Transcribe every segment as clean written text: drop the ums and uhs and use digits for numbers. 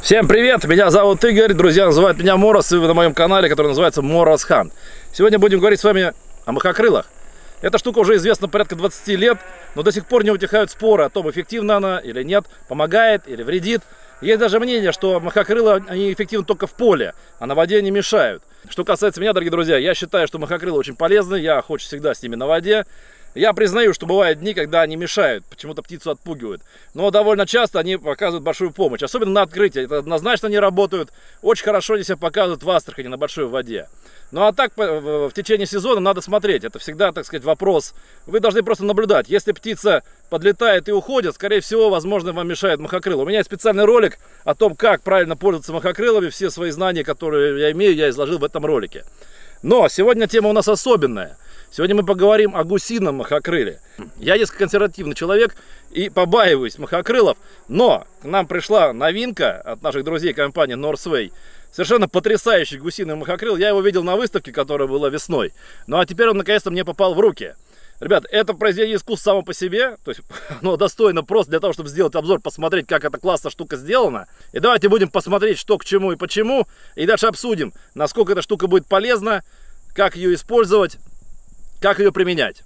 Всем привет, меня зовут Игорь, друзья называют меня Мороз, и вы на моем канале, который называется Мороз Хант. Сегодня будем говорить с вами о махокрылах. Эта штука уже известна порядка 20 лет, но до сих пор не утихают споры о том, эффективна она или нет, помогает или вредит. Есть даже мнение, что махокрылы они эффективны только в поле, а на воде не мешают. Что касается меня, дорогие друзья, я считаю, что махокрылы очень полезны, я охочусь всегда с ними на воде. Я признаю, что бывают дни, когда они мешают, почему-то птицу отпугивают. Но довольно часто они показывают большую помощь, особенно на открытии. Это однозначно они работают. Очень хорошо они себя показывают в Астрахани на большой воде. Ну а так в течение сезона надо смотреть. Это всегда, так сказать, вопрос. Вы должны просто наблюдать. Если птица подлетает и уходит, скорее всего, возможно, вам мешает махокрыл. У меня есть специальный ролик о том, как правильно пользоваться махокрылами. Все свои знания, которые я имею, я изложил в этом ролике. Но сегодня тема у нас особенная. Сегодня мы поговорим о гусином махокрыле. Я несколько консервативный человек и побаиваюсь махокрылов, но к нам пришла новинка от наших друзей компании Northway. Совершенно потрясающий гусиный махокрыл. Я его видел на выставке, которая была весной. Ну а теперь он наконец-то мне попал в руки. Ребят, это произведение искусства само по себе, то есть оно достойно просто для того, чтобы сделать обзор, посмотреть, как эта классная штука сделана. И давайте будем посмотреть, что к чему и почему, и дальше обсудим, насколько эта штука будет полезна, как ее использовать, как ее применять.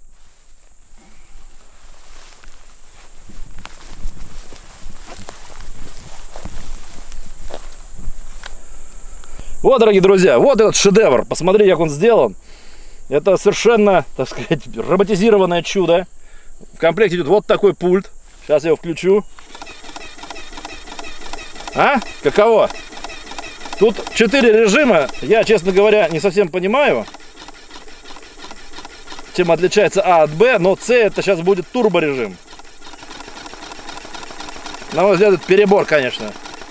Вот, дорогие друзья, вот этот шедевр. Посмотрите, как он сделан. Это совершенно, так сказать, роботизированное чудо. В комплекте идет вот такой пульт. Сейчас я его включу. А? Каково? Тут 4 режима. Я, честно говоря, не совсем понимаю, чем отличается А от Б, но С это сейчас будет турборежим. На мой взгляд, это перебор, конечно.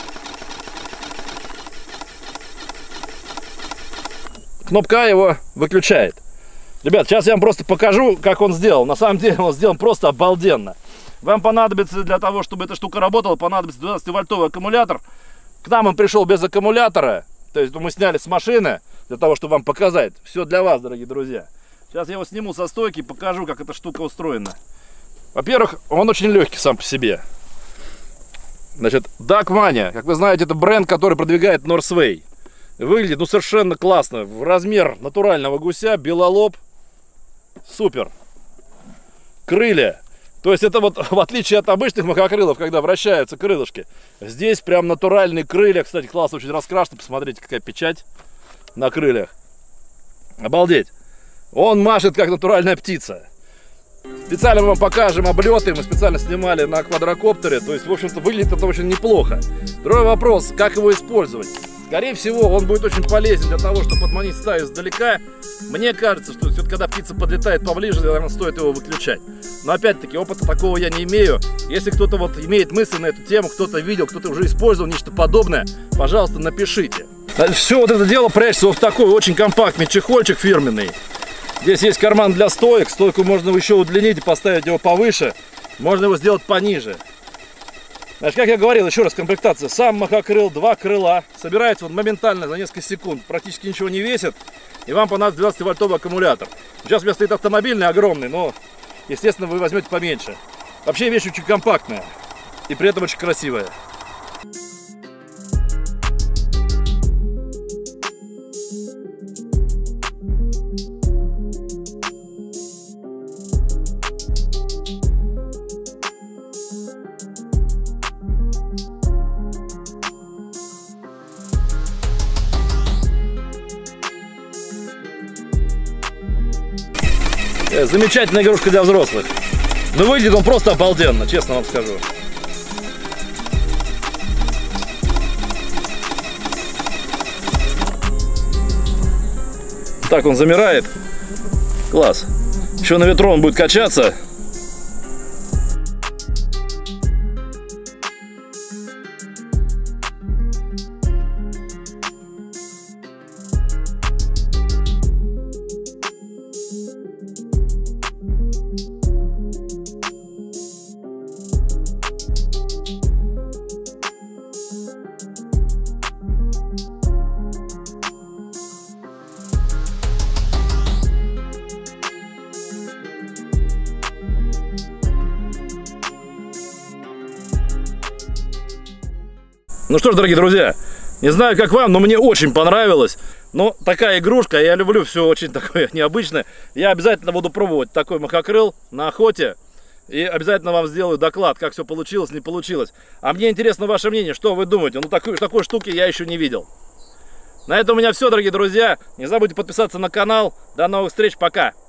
Кнопка А его выключает. Ребят, сейчас я вам просто покажу, как он сделал. На самом деле он сделан просто обалденно. Вам понадобится для того, чтобы эта штука работала, понадобится 12-вольтовый аккумулятор. К нам он пришел без аккумулятора. То есть мы сняли с машины для того, чтобы вам показать. Все для вас, дорогие друзья. Сейчас я его сниму со стойки и покажу, как эта штука устроена. Во-первых, он очень легкий сам по себе. Значит, Duck Mania, как вы знаете, это бренд, который продвигает Northway. Выглядит, ну, совершенно классно. В размер натурального гуся, белолоб. Супер. Крылья. То есть это вот, в отличие от обычных махокрылов, когда вращаются крылышки, здесь прям натуральные крылья. Кстати, классно очень раскрашено. Посмотрите, какая печать на крыльях. Обалдеть. Он машет, как натуральная птица. Специально мы вам покажем облеты. Мы специально снимали на квадрокоптере. То есть, в общем-то, выглядит это очень неплохо. Другой вопрос, как его использовать. Скорее всего, он будет очень полезен для того, чтобы подманить стаю издалека. Мне кажется, что все-таки, когда птица подлетает поближе, наверное, стоит его выключать. Но опять-таки, опыта такого я не имею. Если кто-то вот имеет мысли на эту тему, кто-то видел, кто-то уже использовал нечто подобное, пожалуйста, напишите. Все вот это дело прячется вот в такой очень компактный чехольчик фирменный. Здесь есть карман для стоек. Стойку можно еще удлинить и поставить его повыше. Можно его сделать пониже. Значит, как я говорил, еще раз, комплектация. Сам махокрыл, 2 крыла. Собирается он моментально за несколько секунд. Практически ничего не весит. И вам понадобится 12-вольтовый аккумулятор. Сейчас у меня стоит автомобильный, огромный, но, естественно, вы возьмете поменьше. Вообще вещь очень компактная. И при этом очень красивая. Замечательная игрушка для взрослых. Но выглядит он просто обалденно, честно вам скажу. Так он замирает. Класс. Еще на ветру он будет качаться. Ну что ж, дорогие друзья, не знаю, как вам, но мне очень понравилось. Но такая игрушка, я люблю все очень такое необычное. Я обязательно буду пробовать такой махокрыл на охоте. И обязательно вам сделаю доклад, как все получилось, не получилось. А мне интересно ваше мнение, что вы думаете? Ну такой штуки я еще не видел. На этом у меня все, дорогие друзья. Не забудьте подписаться на канал. До новых встреч, пока.